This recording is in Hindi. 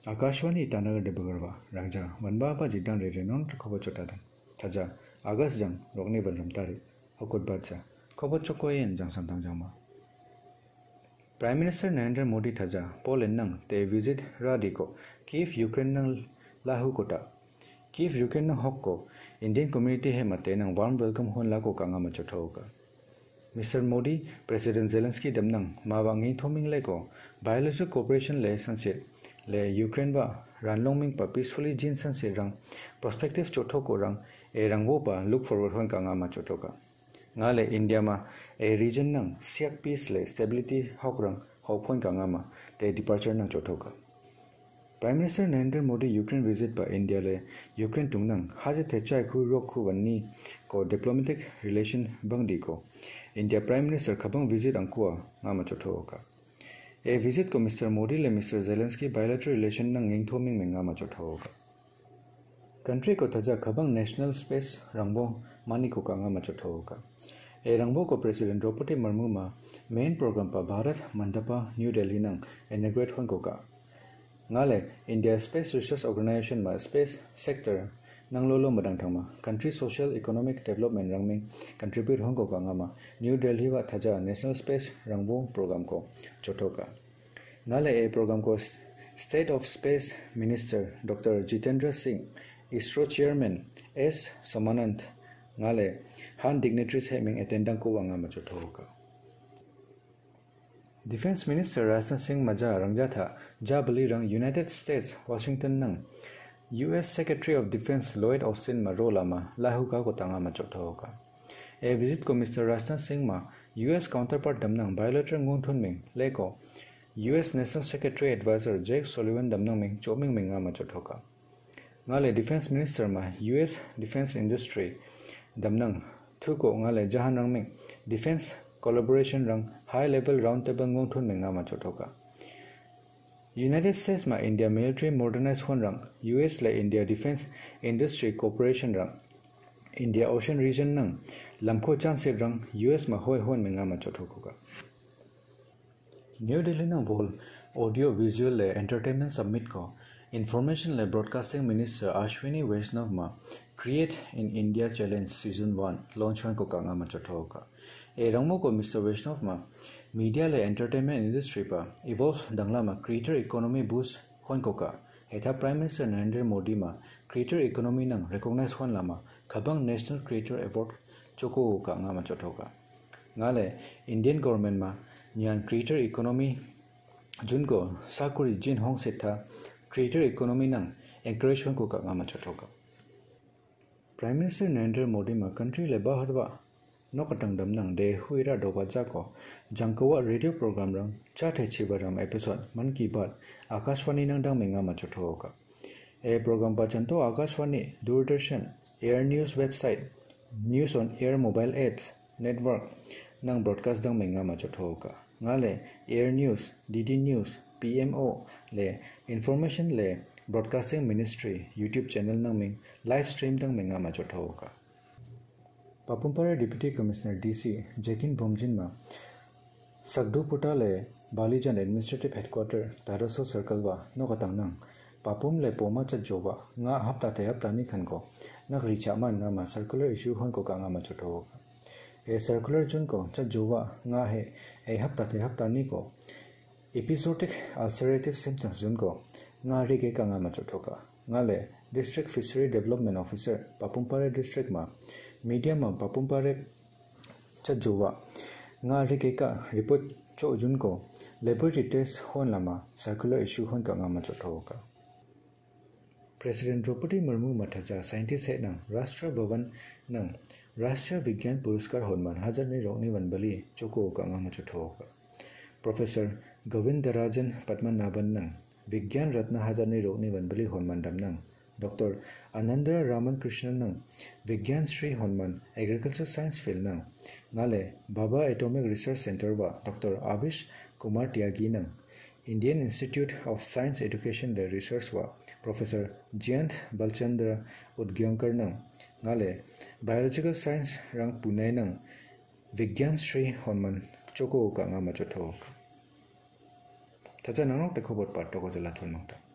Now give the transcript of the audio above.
आकाशवाणी टानगर डेबगरवा रंजा वनबा बा जिदां रे रेनन खबर चोटादं थाजा आगस्ट जंग रोकने बनरम तारी हकुत बाचा खबर चोकोयन जंग संतंग जंगमा प्राइम मिनिस्टर नरेंद्र मोदी थाजा पोलैंड नंग ते विजिट राडिको कीव यूक्रेन नंग लाहु कोटा कीव यूक्रेन नंग हक्को इंडियन कम्युनिटी है मते नंग वार्म वेलकम होन लाको कांगा मचोथोका मिस्टर मोदी प्रेसिडेंट जेलेंस्की दमनंग मावांगी थोमिंग लेको बायोलॉजिकल कोऑपरेशन ले संसित ले यूक्रेन बा रानलोंगमिंग पा पीसफुली जिन संसित रंग पर्सपेक्टिव चोथो को रंग ए रंगो पा लुक फॉरवर्ड होन कांगा मचोथोका ngale India ma a region nang siak peace le stability hokrang hopon kangama te departure nang chothoka Prime Minister Narendra Modi Ukraine visit ba India le Ukraine tungnang haje thechai khu rok khu wanni ko diplomatic relation bangdi ko India Prime Minister khabang visit angkua ngama chothoka a visit ko Mr Modi le Mr Zelensky bilateral relation nang ngthoming ngama chothoka country ko thaja khabang national space rangbo mani ko kangama chothoka ए रंगबो को प्रेसिडेंट द्रौपदी मुर्मू मा मेन प्रोग्राम पा भारत मंडपा न्यू दिल्ली नंग इनॉग्रेट होन को का ngale India space research organisation मा स्पेस सेक्टर नंग लोलो मदंग थमा कंट्री सोशल इकोनॉमिक डेवलपमेंट रंगमिंग कंट्रीब्यूट होन को कांगामा न्यू दिल्ली वा थाजा नेशनल स्पेस रंगबो प्रोग्राम को चोटोका ngale ए प्रोग्राम को state of space minister doctor Jitendra Singh ISRO chairman S Somanath ngale han dignitaries heming attendant ko wanga ma chothoka Defense Minister Rajnath Singh maja rangja tha jabali rang United States Washington nang US Secretary of Defense Lloyd Austin marola ma lahuka ko tanga ma chothoka a visit ko Mr Rajnath Singh ma US counterpart damnang bilateral ngongthon ming leko US National Secretary Advisor Jake Sullivan damnang ming choming minga ma chothoka ngale Defense Minister ma US Defense Industry damnang thuko ngale jahan rangming defense collaboration rang high level round table ngongthon menga ma chothoka United States ma India military modernize hon rang US la India defense industry cooperation rang India ocean region nang lamkho chance rang US ma hoi hon menga ma chothoka New Delhi na vol audio visual le entertainment summit ko information le broadcasting minister Ashwini Vaishnav ma Create in India Challenge Season 1 launch hoin ko kanga ma chothoka e rangmo ko Mr Vaishnav ma media le entertainment industry pa evolve dangla ma creator economy boost hoin ko ka eta Prime Minister Narendra Modi ma creator economy nang recognize hon lama khabang National Creator Award choko ka nga ma chothoka ngale Indian government ma nyan creator economy jun ko sakuri jin hong setha creator economy nang encourage hon ko ka nga ma chothoka Prime Minister Narendra Modi ma country le baharwa nokatang damnang de huira doba jako jangkawa radio program rang chathe chivaram episode man ki baat akashwani nang dang menga ma chothoka e program pa chanto akashwani doordarshan air news website news on air mobile apps network nang broadcast dang menga ma chothoka ngale air news DD news PMO le information le Broadcasting Ministry YouTube channel nang ming live stream dang menga ma chothoka Papumpara Deputy Commissioner DC Jekin Bomjin ma Sagdu Puta le Balijan Administrative Headquarter Taraso Circle wa no katang nang Papum le Poma Chajowa nga hapta te hapta ni khan ko na richa man nga ma circular issue hon ko ka nga ma chothoka e circular jun ko chajowa nga he e hapta te hapta ni ko episodic ulcerative symptoms jun ko nga ri ke kanga ma chothoka ngale district fishery development officer Papumpare district ma media ma Papumpare chajuwa nga ri ke ka report cho jun ko laboratory test hon lama circular issue hon kanga ma chothoka President Draupadi Murmu mathaja scientist he nang Rashtra Bhavan nang Rashtriya Vigyan Puraskar honman hajar ni rokni wanbali choko kanga ma chothoka Professor Govindarajan Padmanabhan nang Vigyan Ratna Hajarni Rokni Vanbali Honman Damnang Dr. Ananda Raman Krishnan nang Vigyan Sri Honman Agriculture Science Field nang Ngale Baba Atomic Research Center wa Dr. Avish Kumar Tyagi nang Indian Institute of Science Education le Research wa Professor Jayant Balchandra Udgyankar nang Ngale Biological Science rang Pune nang Vigyan Sri Honman Choko ka nga ma chothoka Taja nanok te khobor pat to ko jala thon mangta